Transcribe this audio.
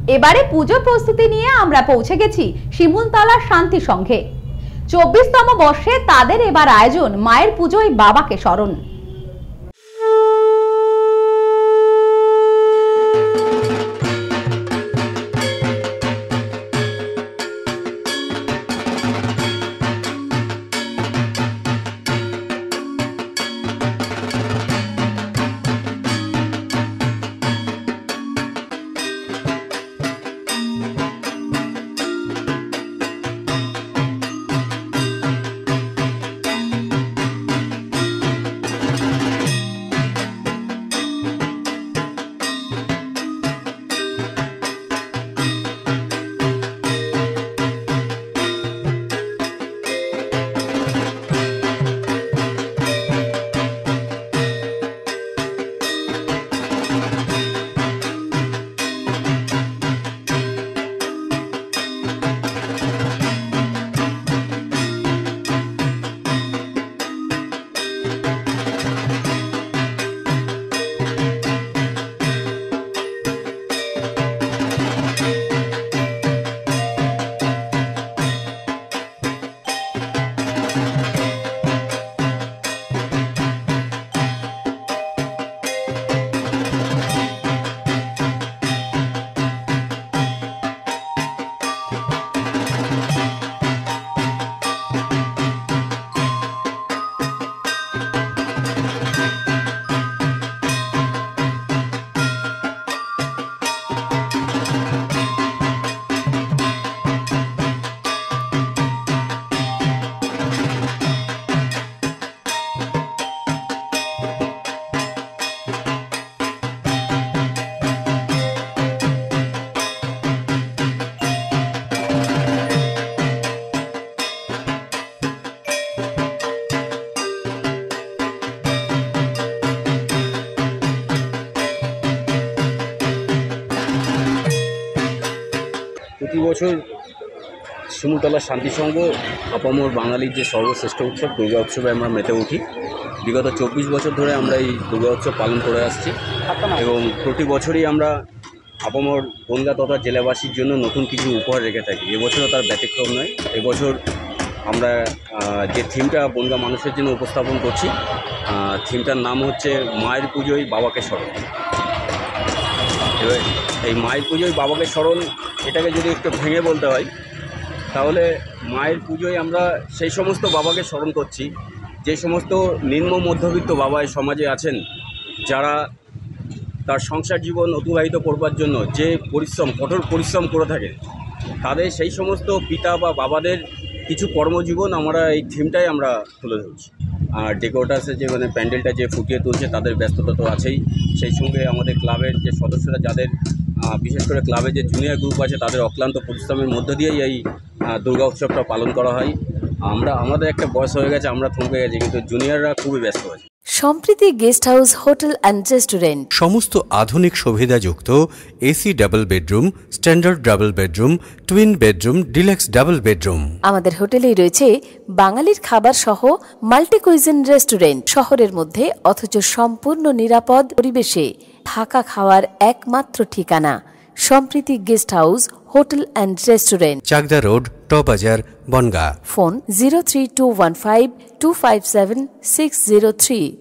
এবারে পুজো প্রস্তুতি নিয়ে আমরা পৌঁছে গেছি শিমুলতলা শান্তি সংঘে। 24তম বর্ষে তাদের এবার আয়োজন মায়ের পুজোয় বাবাকে স্মরণ। প্রতি বছর শিমুলতলা শান্তি সংঘ আপামর বাঙালির যে সর্বশ্রেষ্ঠ উৎসব দুর্গা উৎসবে আমরা মেতে উঠি। বিগত 24 বছর ধরে আমরা এই দুর্গা উৎসব পালন করে আসছি এবং প্রতি বছরই আমরা আপামর বনগাঁ তথা জেলাবাসীর জন্য নতুন কিছু উপহার রেখে থাকি। এবছরও তার ব্যতিক্রম নয়। এবছর আমরা যে থিমটা বনগাঁ মানুষের জন্য উপস্থাপন করছি, থিমটার নাম হচ্ছে মায়ের পুজোয় বাবাকে স্মরণ। এবার এই মায়ের পুজোয় বাবাকে স্মরণ, এটাকে যদি একটু ভেঙে বলতে হয় তাহলে মায়ের পুজোয় আমরা সেই সমস্ত বাবাকে স্মরণ করছি যে সমস্ত নিম্ন মধ্যবিত্ত বাবা এই সমাজে আছেন, যারা তার সংসার জীবন অতিবাহিত করবার জন্য যে কঠোর পরিশ্রম করে থাকে, তাদের সেই সমস্ত পিতা বা বাবাদের কিছু কর্মজীবন আমরা এই থিমটাই আমরা তুলে ধরছি। আর ডেকোরেটার্সের যে প্যান্ডেলটা যে ফুটিয়ে তুলছে তাদের ব্যস্ততা তো আছেই, সেই সঙ্গে আমাদের ক্লাবের যে সদস্যরা, যাদের বিশেষ করে ক্লাবে যে জুনিয়র গ্রুপ আছে, তাদের অক্লান্ত পরিশ্রমের মধ্য দিয়েই এই দুর্গা উৎসবটা পালন করা হয়। আমাদের একটা বয়স হয়ে গেছে, আমরা থমকে গেছি, কিন্তু জুনিয়ররা খুবই ব্যস্ত আছে। Sampriti guest house hotel and restaurant, সমস্ত আধুনিক সুবিধাযুক্ত AC double bedroom, standard double bedroom, twin bedroom, deluxe double bedroom. আমাদের হোটেলেই রয়েছে বাঙালির খাবার সহ মাল্টি কুইজিন রেস্টুরেন্ট। শহরের মধ্যে অথচ সম্পূর্ণ নিরাপদ পরিবেশে থাকা খাওয়ার একমাত্র ঠিকানা Sampriti guest house hotel and restaurant, Chakdah road, টবাজার, বনগাঁ। ফোন 03215257603।